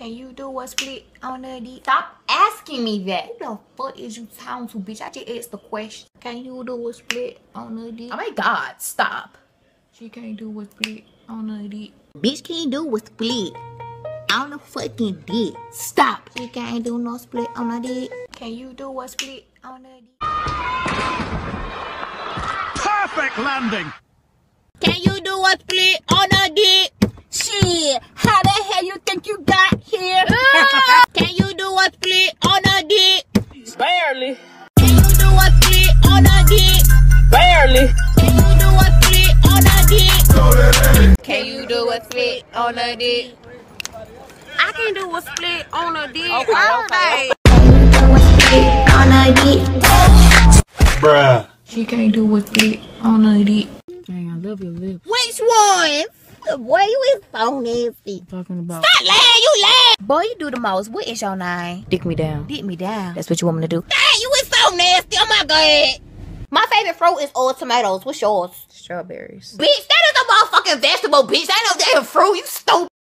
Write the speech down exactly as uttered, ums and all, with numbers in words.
Can you do a split on a D? Stop asking me that. Who the fuck is you talking to, bitch? I just asked the question. Can you do a split on a D? Oh my god, stop. She can't do a split on a D. Bitch can't do a split on a fucking dick. Stop. She can't do no split on a D. Can you do a split on a D? Perfect landing. Can you do a split on a dick? Shit, how the hell you think you got here? Can you do a split on a dick? Barely. Can you do a split on a dick? Barely. Can you do a split on a dick? Can you do a split on a D? I can do a split on a dick. Okay, okay. On a D. Bruh. She can't do a split on a D. Dang, I love your lips. Which one? Boy, you is so nasty. Talking about. Stop lying, you lying. Boy, you do the most. What is your name? Dick me down. Dick me down. That's what you want me to do. Dang, you is so nasty. Oh my god. My favorite fruit is all tomatoes. What's yours? Strawberries. Bitch, that is a motherfucking vegetable, bitch. That ain't no damn fruit. You stupid.